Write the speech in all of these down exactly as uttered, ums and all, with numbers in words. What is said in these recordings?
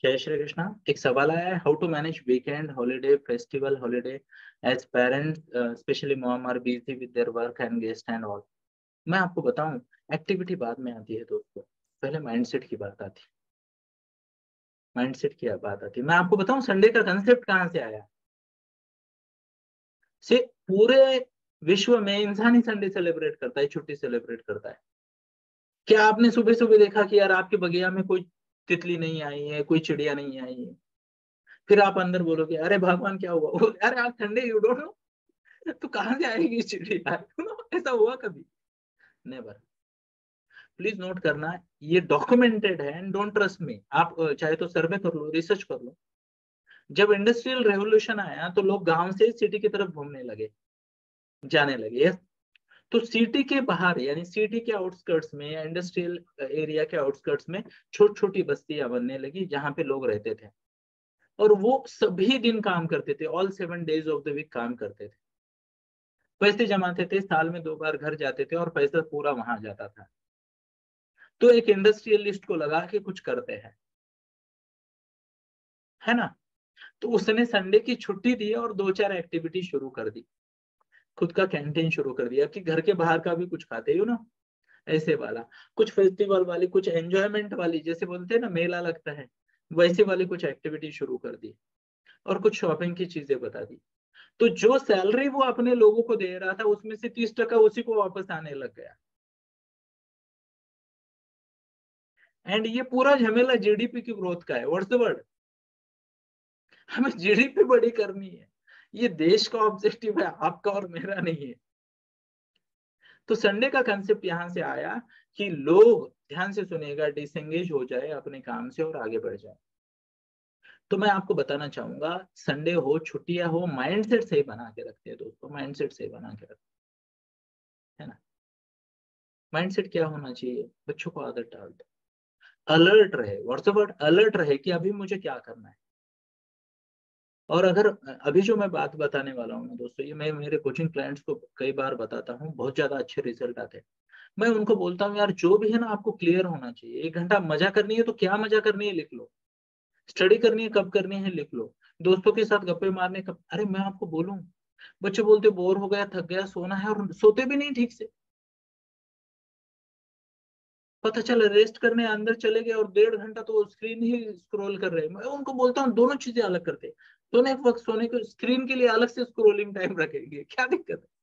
जय श्री कृष्णा। एक सवाल आया है, how to manage weekend holiday festival holiday as parents specially mom are busy with their work and guest and all. मैं आपको बताऊं, एक्टिविटी बाद में आती है दोस्तों, पहले माइंडसेट की बात आती है। माइंडसेट की बात आती है। मैं आपको बताऊं संडे का कंसेप्ट कहां से आया। से पूरे विश्व में इंसान ही संडे सेलिब्रेट करता है, छुट्टी सेलिब्रेट करता है। क्या आपने सुबह सुबह देखा कि यार आपके बगिया में कोई तितली नहीं आई है, कोई चिड़िया नहीं आई है? फिर आप अंदर बोलोगे अरे भगवान क्या हुआ? वो, अरे आज संडे, यू डोंट नो, तो कहां से आएगी चिड़िया? ऐसा हुआ कभी? नेवर। प्लीज नोट करना, ये डॉक्यूमेंटेड है एंड डोंट ट्रस्ट मी। आप अ, चाहे तो सर्वे कर लो, रिसर्च कर लो। जब इंडस्ट्रियल रेवोल्यूशन आया तो लोग गांव से सिटी की तरफ घूमने लगे, जाने लगे। yes? तो सिटी के बाहर यानी सिटी के आउटस्कर्ट्स में या इंडस्ट्रियल एरिया के आउटस्कर्ट्स में छोटी छोटी बस्तियां बनने लगी जहां पे लोग रहते थे। और वो सभी दिन काम करते थे, all seven days of the week काम करते थे, पैसे जमाते थे, साल में दो बार घर जाते थे और पैसा पूरा वहां जाता था। तो एक इंडस्ट्रियलिस्ट को लगा कि कुछ करते हैं, है ना? तो उसने संडे की छुट्टी दी और दो चार एक्टिविटी शुरू कर दी। खुद का कैंटीन शुरू कर दिया कि घर के बाहर का भी कुछ खाते हो ना, ऐसे वाला। कुछ फेस्टिवल वाली, कुछ एंजॉयमेंट वाली, जैसे बोलते हैं ना मेला लगता है, वैसे वाली कुछ एक्टिविटी शुरू कर दी। और कुछ शॉपिंग की चीजें बता दी। तो जो सैलरी वो अपने लोगों को दे रहा था उसमें से तीस टका उसी को वापस आने लग गया। एंड ये पूरा झमेला जीडीपी की ग्रोथ का है। What's the word? हमें जीडीपी बड़ी करनी है। ये देश का ऑब्जेक्टिव है, आपका और मेरा नहीं है। तो संडे का कंसेप्ट यहां से आया कि लोग, ध्यान से सुनिएगा, डिसएंगेज हो जाए अपने काम से और आगे बढ़ जाए। तो मैं आपको बताना चाहूंगा, संडे हो छुट्टियां हो, माइंडसेट सही बना के रखते हैं दोस्तों, माइंडसेट सही बना के रखते हैं ना। माइंडसेट क्या होना चाहिए? बच्चों को आदत डाल दो, अलर्ट रहे। What's the word? अलर्ट रहे कि अभी मुझे क्या करना है। और अगर अभी जो मैं बात बताने वाला हूँ ना दोस्तों, ये मैं मेरे कोचिंग क्लाइंट्स को कई बार बताता हूँ, बहुत ज्यादा अच्छे रिजल्ट आते हैं। मैं उनको बोलता हूँ यार जो भी है ना आपको क्लियर होना चाहिए। एक घंटा मजा करनी है तो क्या मजा करनी है लिख लो, स्टडी करनी है कब करनी है लिख लो, दोस्तों के साथ गप्पे मारने कब। अरे मैं आपको बोलूं, बच्चे बोलते बोर हो गया, थक गया, सोना है, और सोते भी नहीं ठीक से। पता चला रेस्ट करने अंदर चले गए और डेढ़ घंटा तो स्क्रीन ही स्क्रॉल कर रहे हैं। मैं उनको बोलता हूँ दोनों चीजें अलग करते हैं। सोने के वक्त सोने को स्क्रीन के लिए अलग से स्क्रोलिंग टाइम रखेंगे, क्या दिक्कत है?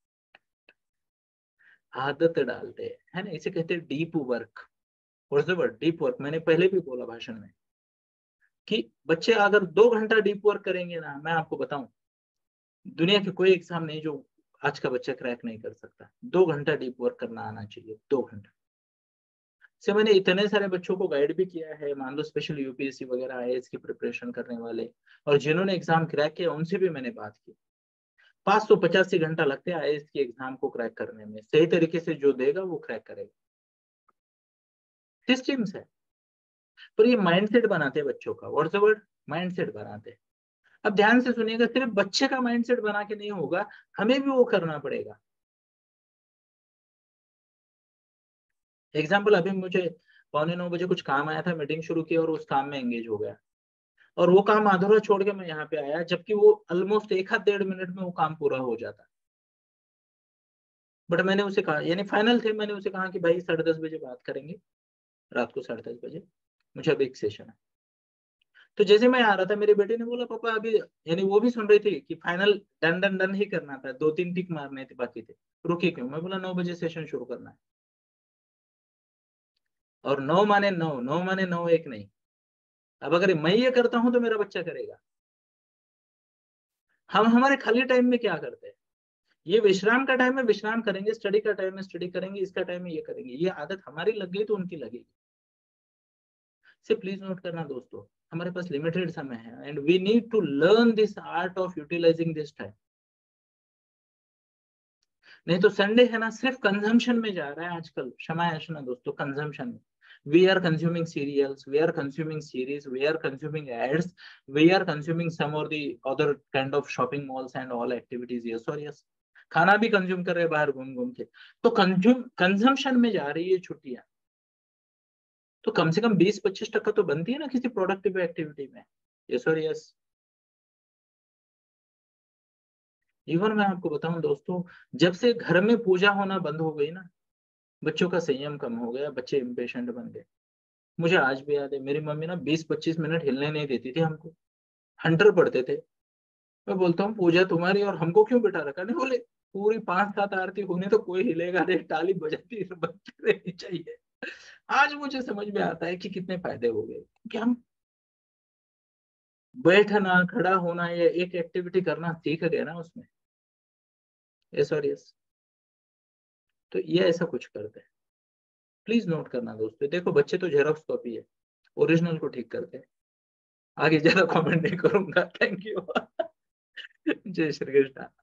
आदत डालते हैं, है ना। इसे कहते हैं deep work. What's the word? Deep work. मैंने पहले भी बोला भाषण में कि बच्चे अगर दो घंटा डीप वर्क करेंगे ना, मैं आपको बताऊं, दुनिया के कोई एग्जाम नहीं जो आज का बच्चा क्रैक नहीं कर सकता। दो घंटा डीप वर्क करना आना चाहिए, दो घंटा। से मैंने इतने सारे बच्चों को गाइड भी किया है, मान लो स्पेशल यूपीएससी वगैरह आईएएस की प्रिपरेशन करने वाले, और जिन्होंने एग्जाम क्रैक किया उनसे भी मैंने बात की। पांच सौ पचासी घंटा लगते हैं आईएएस की एग्जाम को क्रैक करने में। सही तरीके से जो देगा वो क्रैक करेगा। सिस्टम्स है। पर ये माइंडसेट बनाते हैं बच्चों का। What's the word? माइंडसेट बनाते हैं। अब ध्यान से सुनिएगा, सिर्फ बच्चे का माइंडसेट बना के नहीं होगा, हमें भी वो करना पड़ेगा। एग्जाम्पल, अभी मुझे पौने नौ बजे कुछ काम आया था, मीटिंग शुरू की और उस काम में एंगेज हो गया, और वो काम अधूरा छोड़ के मैं यहाँ पे आया, जबकि वो ऑलमोस्ट एक हाथ डेढ़ मिनट में वो काम पूरा हो जाता। बट मैंने उसे कहा, यानी फाइनल थे, मैंने उसे कहा कि भाई साढ़े दस बजे बात करेंगे, रात को साढ़े दस बजे, मुझे अभी एक सेशन है। तो जैसे मैं आ रहा था मेरे बेटे ने बोला पापा अभी, यानी वो भी सुन रही थी कि फाइनल डन डन डन ही करना था, दो तीन टिक मारने थे बाकी थे, रुके क्यों? मैं बोला नौ बजे सेशन शुरू करना है। और नौ माने नौ, नौ माने नौ एक नहीं। अब अगर मैं ये करता हूं तो मेरा बच्चा करेगा। हम हमारे खाली टाइम में क्या करते हैं? ये विश्राम का टाइम है, विश्राम करेंगे, स्टडी का टाइम है, स्टडी करेंगे, इसका टाइम है, ये करेंगे। ये आदत हमारी लग गई तो उनकी लगेगी। से प्लीज नोट करना दोस्तों, हमारे पास लिमिटेड समय है and we need to learn this art of utilising this time. नहीं तो संडे है ना सिर्फ कंजम्पशन में जा रहा है आजकल। क्षमा याचना दोस्तों, कंजम्पशन में। We are consuming serials, we are consuming series, we are consuming ads, we are consuming some or the other kind of shopping malls and all activities. Yes और यस, खाना भी कंज्यूम कर रहे हैं बाहर घूम घूम के। तो कंज्यूम कंजम्पशन में जा रही है छुट्टियां। तो कम से कम बीस पच्चीस टक्का तो बनती है ना किसी प्रोडक्टिव एक्टिविटी में। यस और यस। इवन मैं आपको बताऊं दोस्तों, जब से घर में पूजा होना बंद हो गई ना, बच्चों का संयम कम हो गया, बच्चे इम्पेशेंट बन गए। मुझे आज भी याद है, मेरी मम्मी ना बीस पच्चीस मिनट हिलने नहीं देती थी हमको। हंटर पढ़ते थे। मैं बोलता हूँ पूजा तुम्हारी और हमको क्यों बिठा रखा? नहीं, बोले पूरी पांच सात आरती होने तो कोई हिलेगा नहीं, टाली बजाती बजती रहनी चाहिए। आज मुझे समझ में आता है कि कितने फायदे हो गए कि हम बैठना खड़ा होना या एक एक्टिविटी करना सीख गए ना उसमें। यस और यस। तो ये ऐसा कुछ करते हैं। प्लीज नोट करना दोस्तों। देखो बच्चे तो जेरोक्स कॉपी है, ओरिजिनल को ठीक करते हैं। आगे ज्यादा कमेंट नहीं करूंगा। Thank you. जय श्री कृष्ण।